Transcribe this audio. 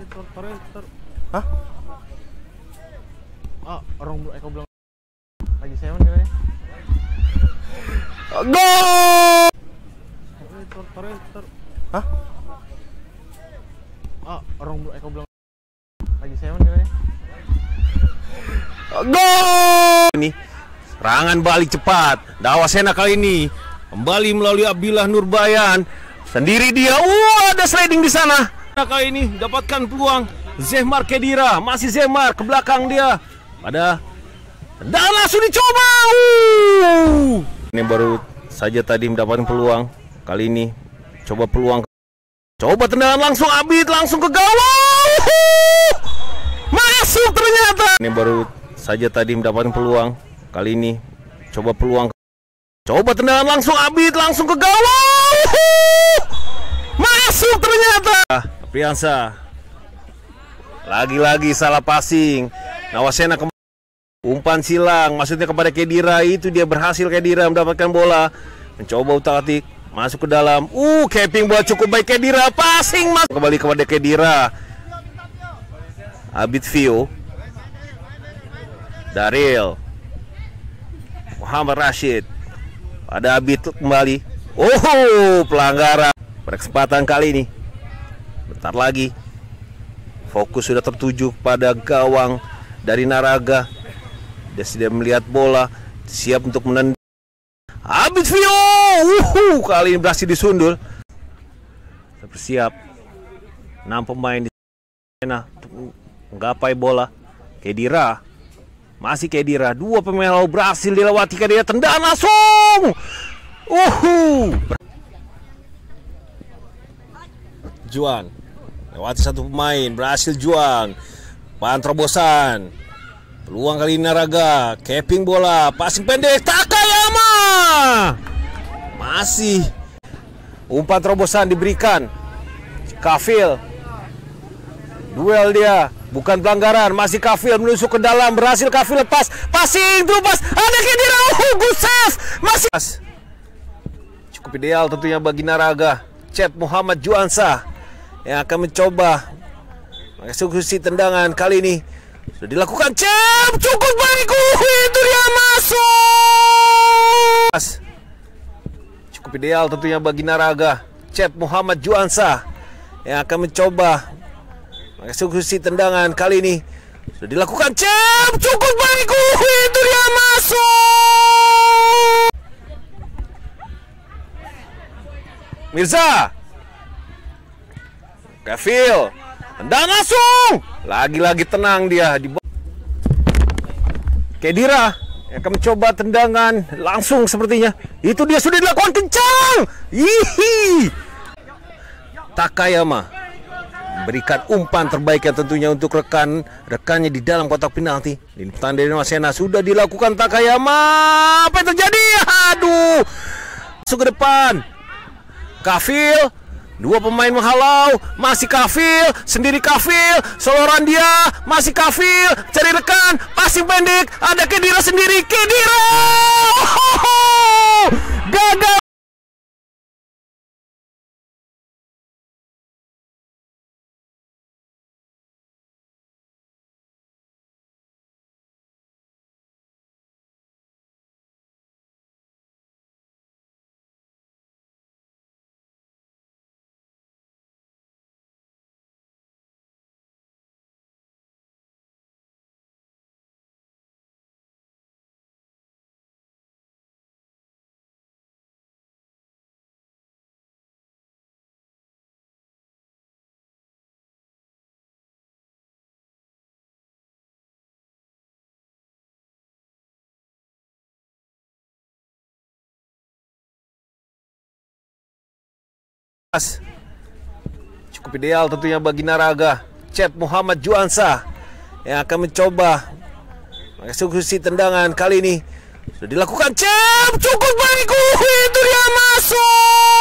Hah? Ah, orang Eko bilang lagi seven katanya. Gol! Hah? Ah, orang Eko bilang lagi seven katanya. Gol! Ini serangan balik cepat. Dawasena kali ini kembali melalui Abdillah Nurbayan. Sendiri dia. Ada sliding di sana. Kali ini dapatkan peluang. Zehmar Khedira, masih Zehmar ke belakang dia. Dan langsung dicoba. Ini baru saja tadi mendapatkan peluang. Kali ini coba peluang. Coba tendangan langsung Abid langsung ke gawang. Masuk ternyata. Ini baru saja tadi mendapatkan peluang. Kali ini coba peluang. Coba tendangan langsung Abid langsung ke gawang. Masuk ternyata. Priyansa lagi-lagi salah passing. Nawasena umpan silang, maksudnya kepada Khedira. Itu dia berhasil Khedira mendapatkan bola. Mencoba utak-atik masuk ke dalam. Capping bola cukup baik Khedira. Passing masuk kembali kepada Khedira. Abid Vio, Daril, Muhammad Rashid. Pada Abid kembali. Pelanggaran. Pada kesempatan kali ini bentar lagi fokus sudah tertuju pada gawang dari Naraga. Dia sudah melihat bola, siap untuk menendang. Abid Vio, kali ini berhasil disundul. Bersiap 6 pemain di sana menggapai bola. Khedira, masih Khedira. 2 pemain lalu berhasil dilewati. Khedira tendang langsung. Juan lewati 1 pemain, berhasil Juan. Bahan terobosan. Peluang kali ini Naraga. Capping bola, passing pendek Takayama. Masih umpan terobosan diberikan. Kafil. Duel dia, bukan pelanggaran. Masih Kafil menusuk ke dalam, berhasil Kafil lepas. Passing terus. Ada Khedira. Good save. Masih cukup ideal tentunya bagi Naraga. Cep Muhammad Juansa yang akan mencoba mengeksekusi tendangan kali ini. Sudah dilakukan. Cep cukup baik. Itu dia masuk. Cukup ideal tentunya bagi Naraga. Cep Muhammad Juansa yang akan mencoba mengeksekusi tendangan kali ini. Sudah dilakukan. Cep cukup baik. Itu dia masuk. Mirza, Kafil, tendang langsung. Lagi-lagi tenang dia di bawah. Khedira yang akan mencoba tendangan langsung sepertinya. Itu dia sudah dilakukan kencang. Takayama berikan umpan terbaiknya tentunya untuk rekannya di dalam kotak penalti. Liputan dari Nawasena sudah dilakukan Takayama. Apa yang terjadi? Masuk ke depan. Kafil, 2 pemain menghalau, masih Kafil, sendiri Kafil, soloran dia, masih Kafil, cari rekan, passing pendek, ada Khedira sendiri, Khedira, gagal. Cukup ideal tentunya bagi Naraga. Cep Muhammad Juansa yang akan mencoba mengeksekusi tendangan kali ini. Sudah dilakukan. Cep cukup baik. Itu dia masuk.